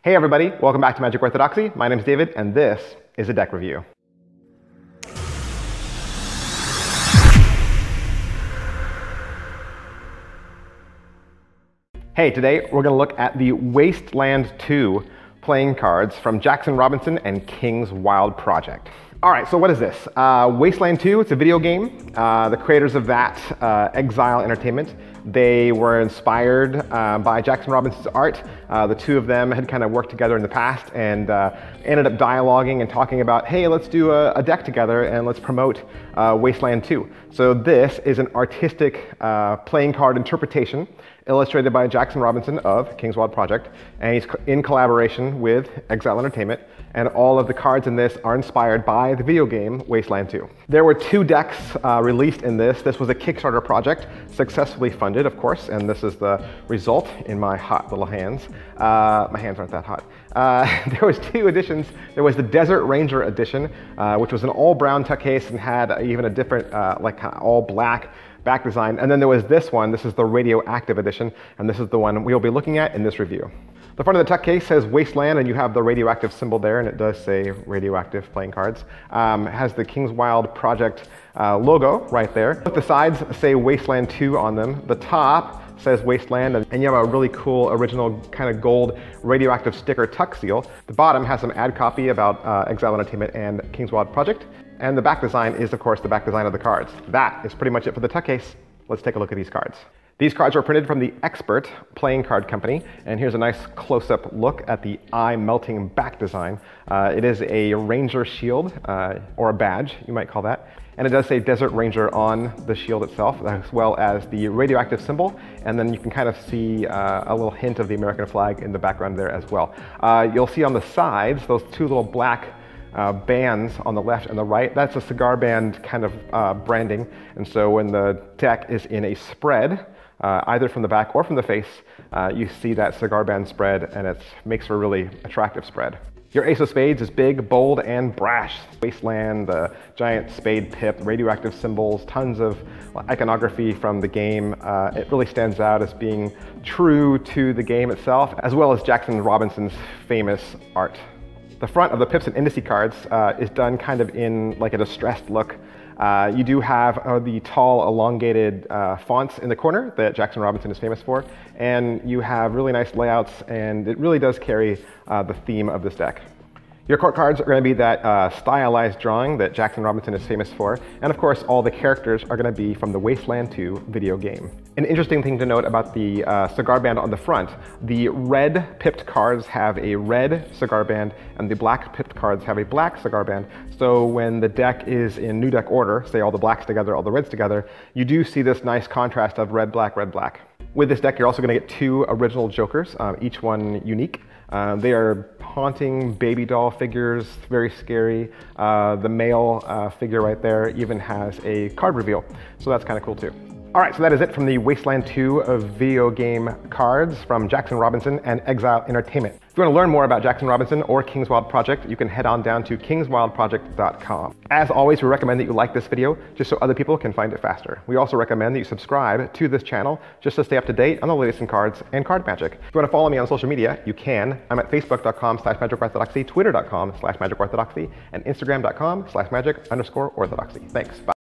Hey everybody, welcome back to Magic Orthodoxy. My name is David, and this is a deck review. Hey, today we're going to look at the Wasteland 2 playing cards from Jackson Robinson and King's Wild Project. All right, so what is this? Wasteland 2, it's a video game. The creators of that, Exile Entertainment, they were inspired by Jackson Robinson's art. The two of them had kind of worked together in the past and ended up dialoguing and talking about, hey, let's do a deck together and let's promote Wasteland 2. So this is an artistic playing card interpretation illustrated by Jackson Robinson of King's Wild Project, and he's in collaboration with Exile Entertainment, and all of the cards in this are inspired by the video game Wasteland 2. There were 2 decks released in this. This was a Kickstarter project, successfully funded, of course, and this is the result in my hot little hands. My hands aren't that hot. There was 2 editions. There was the Desert Ranger edition, which was an all-brown tuck case and had even a different, like kind of all-black back design. And then there was this one. This is the Radioactive edition, and this is the one we'll be looking at in this review. The front of the tuck case says Wasteland, and you have the radioactive symbol there, and it does say radioactive playing cards. It has the King's Wild Project logo right there. The sides say Wasteland 2 on them. The top says Wasteland, and you have a really cool original kind of gold radioactive sticker tuck seal. The bottom has some ad copy about Exile Entertainment and King's Wild Project. And the back design is, of course, the back design of the cards. That is pretty much it for the tuck case. Let's take a look at these cards. These cards are printed from the Expert Playing Card Company, and here's a nice close-up look at the eye-melting back design. It is a Ranger shield, or a badge, you might call that. And it does say Desert Ranger on the shield itself, as well as the radioactive symbol, and then you can kind of see a little hint of the American flag in the background there as well. You'll see on the sides, those 2 little black bands on the left and the right, that's a cigar band kind of branding. And so when the deck is in a spread, either from the back or from the face, you see that cigar band spread, and it makes for a really attractive spread. Your Ace of Spades is big, bold, and brash. Wasteland, the giant spade pip, radioactive symbols, tons of iconography from the game. It really stands out as being true to the game itself, as well as Jackson Robinson's famous art. The front of the pips and indice cards is done kind of in like a distressed look. You do have the tall, elongated fonts in the corner that Jackson Robinson is famous for, and you have really nice layouts, and it really does carry the theme of this deck. Your court cards are going to be that stylized drawing that Jackson Robinson is famous for, and of course all the characters are going to be from the Wasteland 2 video game. An interesting thing to note about the cigar band on the front, the red pipped cards have a red cigar band, and the black pipped cards have a black cigar band. So when the deck is in new deck order, say all the blacks together, all the reds together, you do see this nice contrast of red, black, red, black. With this deck, you're also going to get 2 original Jokers, each one unique. They are haunting baby doll figures, very scary. The male figure right there even has a card reveal, so that's kind of cool too. All right, so that is it from the Wasteland 2 of video game cards from Jackson Robinson and Exile Entertainment. If you want to learn more about Jackson Robinson or King's Wild Project, you can head on down to kingswildproject.com. As always, we recommend that you like this video just so other people can find it faster. We also recommend that you subscribe to this channel just to stay up to date on the latest in cards and card magic. If you want to follow me on social media, you can. I'm at facebook.com/magicorthodoxy, twitter.com/magicorthodoxy, and instagram.com/magic_orthodoxy. Thanks. Bye.